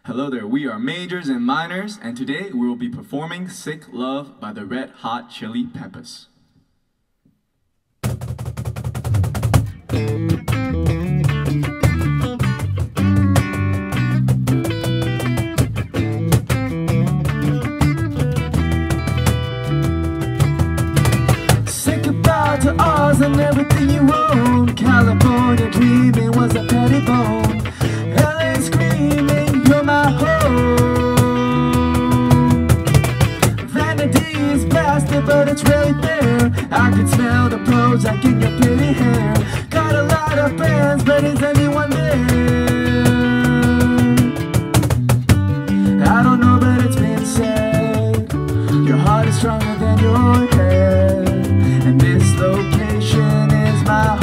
Hello there, we are Majors and Minors, and today we will be performing Sick Love by the Red Hot Chili Peppers. Say goodbye to Oz and everything you own. California dreaming was a petty bone. LA screaming, you're my home. Vanity is plastic, but it's really there. I can smell the Prozac in your pretty hair. Got a lot of friends, but is anyone there? I don't know, but it's been said your heart is stronger than your head, and this location is my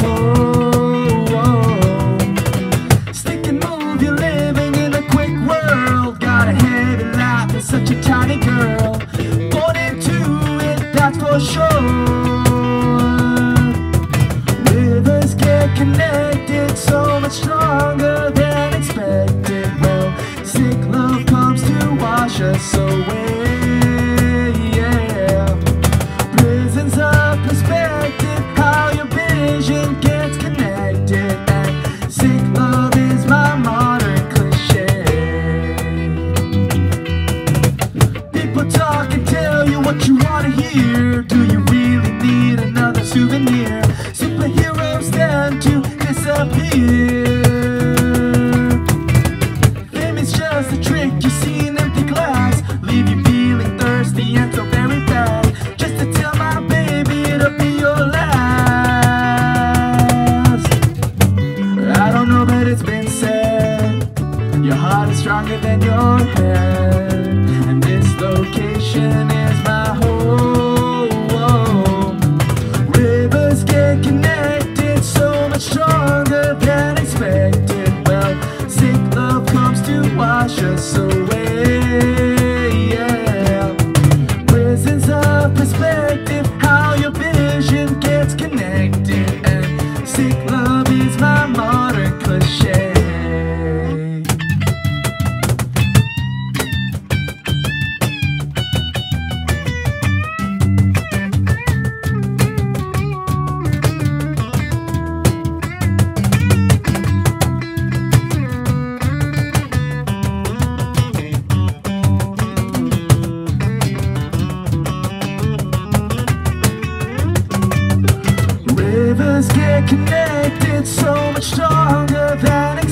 home. Stick and move, you're living in a quick world. Got a heavy life, you're such a tiny girl. Born into it, that's for sure. Rivers get connected, so much stronger than expected. Well, sick love comes to wash us away. Yeah, prisons of perspective, how your vision gets connected. And sick love is my modern cliche. People talk and tell you what you want to hear. Do you really need another souvenir? Superheroes tend to disappear. Fame is just a trick, you see an empty glass, leave you feeling thirsty and so very bad. Just to tell my baby it'll be your last. I don't know, but it's been said your heart is stronger than your head, and this location is my home. Rivers get connected, so much stronger than expected. Well, sick love comes to wash us away. Yeah, prisons of perspective, how your vision gets connected. And sick love is my modern cliche. Rivers get connected, so much stronger than expected.